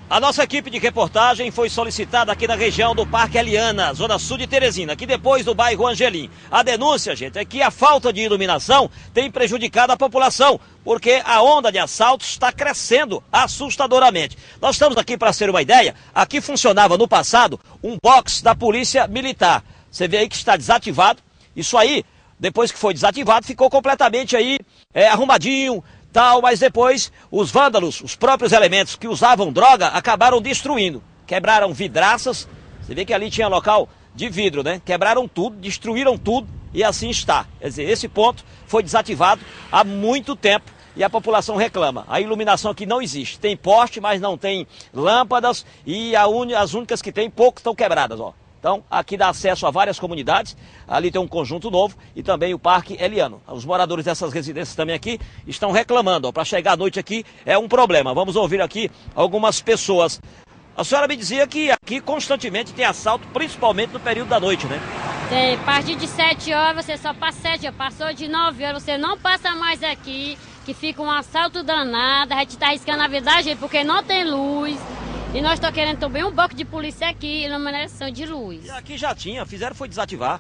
A nossa equipe de reportagem foi solicitada aqui na região do Parque Eliana, zona sul de Teresina, aqui depois do bairro Angelim. A denúncia, gente, é que a falta de iluminação tem prejudicado a população, porque a onda de assaltos está crescendo assustadoramente. Nós estamos aqui para ter uma ideia, aqui funcionava no passado um box da Polícia Militar. Você vê aí que está desativado. Isso aí, depois que foi desativado, ficou completamente aí arrumadinho, tal, mas depois os vândalos, os próprios elementos que usavam droga, acabaram destruindo. Quebraram vidraças, você vê que ali tinha local de vidro, né? Quebraram tudo, destruíram tudo e assim está. Quer dizer, esse ponto foi desativado há muito tempo e a população reclama. A iluminação aqui não existe. Tem poste, mas não tem lâmpadas e as únicas que tem, pouco estão quebradas, ó. Então, aqui dá acesso a várias comunidades, ali tem um conjunto novo e também o Parque Eliano. Os moradores dessas residências também aqui estão reclamando, para chegar à noite aqui é um problema. Vamos ouvir aqui algumas pessoas. A senhora me dizia que aqui constantemente tem assalto, principalmente no período da noite, né? Tem, a partir de 7 horas você só passa 7 horas, passou de 9 horas, você não passa mais aqui, que fica um assalto danado, a gente está arriscando a vida da gente porque não tem luz. E nós estamos querendo também um bloco de polícia aqui, iluminação de luz. E aqui já tinha, foi desativar.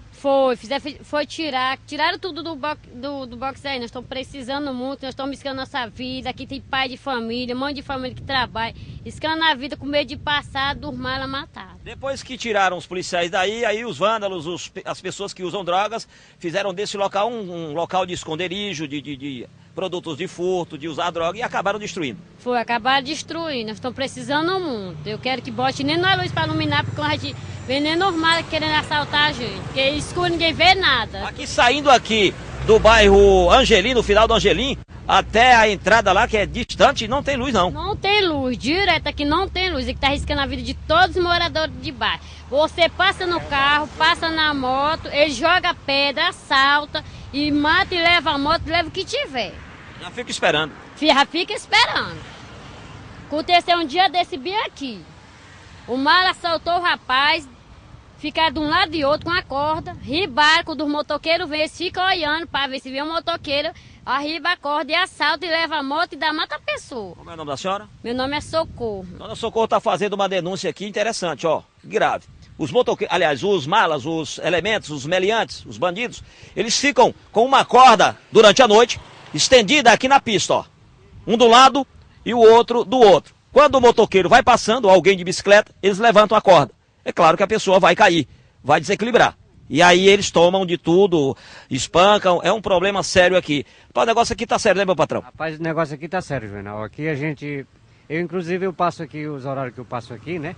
Tiraram tudo do box aí, nós estamos precisando muito, nós estamos riscando nossa vida, aqui tem pai de família, mãe de família que trabalha, riscando a vida com medo de passar, dormir ela matar. Depois que tiraram os policiais daí, aí os vândalos, as pessoas que usam drogas, fizeram desse local um local de esconderijo, de produtos de furto, de usar droga e acabaram destruindo. Acabaram destruindo, nós estamos precisando muito. Eu quero que bote nem na luz para iluminar, porque a gente vem nem normal querendo assaltar a gente, porque escuro ninguém vê nada. Aqui saindo aqui do bairro Angelim, no final do Angelim, até a entrada lá que é distante, não tem luz não. Não tem luz, direto aqui não tem luz, e que está arriscando a vida de todos os moradores de bairro. Você passa no carro, passa na moto, ele joga pedra, assalta e mata e leva a moto, leva o que tiver. Já fica esperando. Já fica esperando. Aconteceu um dia desse bem aqui. O mala assaltou o rapaz, ficaram de um lado e outro com a corda, ribaram, quando os motoqueiros vêm, eles ficam olhando para ver se vê um motoqueiro, arriba a corda e assalta e leva a moto e mata a pessoa. Como é o nome da senhora? Meu nome é Socorro. Dona Socorro está fazendo uma denúncia aqui interessante, ó, grave. Os motoqueiros, aliás, os malas, os elementos, os meliantes, os bandidos, eles ficam com uma corda durante a noite, estendida aqui na pista, ó. Um do lado e o outro do outro. Quando o motoqueiro vai passando, alguém de bicicleta, eles levantam a corda. É claro que a pessoa vai cair, vai desequilibrar. E aí eles tomam de tudo, espancam, é um problema sério aqui. O negócio aqui tá sério, né, meu patrão? Rapaz, o negócio aqui tá sério, Juvenal. Aqui a gente... Eu passo aqui, os horários que eu passo aqui, né?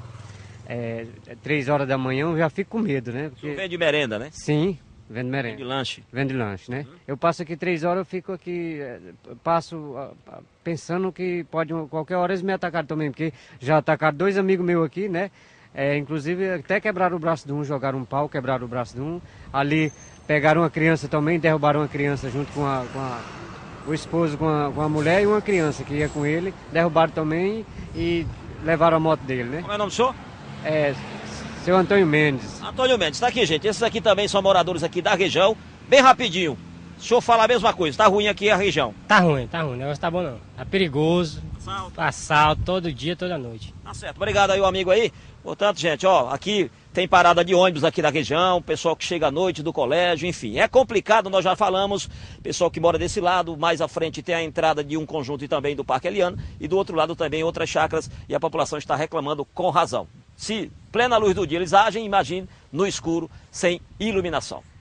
3 horas da manhã eu já fico com medo, né? Porque... Você vende merenda, né? Sim. Vendo merenda. Vende lanche. Vende lanche, né? Eu passo aqui 3 horas, eu fico aqui, pensando que pode, qualquer hora eles me atacaram também, porque já atacaram 2 amigos meus aqui, né? Inclusive até quebraram o braço de um, jogaram um pau, quebraram o braço de um. Ali pegaram uma criança também, derrubaram uma criança junto com o esposo, com a mulher e uma criança que ia com ele. Derrubaram também e levaram a moto dele, né? Como é o nome do senhor? Seu Antônio Mendes. Antônio Mendes, tá aqui, gente. Esses aqui também são moradores aqui da região. Bem rapidinho. O senhor fala a mesma coisa, tá ruim aqui a região. Tá ruim, o negócio tá bom não. Tá perigoso, assalto todo dia, toda noite. Tá certo, obrigado aí o amigo aí. Portanto, gente, ó, aqui tem parada de ônibus aqui da região, pessoal que chega à noite do colégio, enfim. É complicado, nós já falamos, pessoal que mora desse lado, mais à frente tem a entrada de um conjunto e também do Parque Eliano, e do outro lado também outras chácaras, e a população está reclamando com razão. Se plena luz do dia eles agem, imagine no escuro, sem iluminação.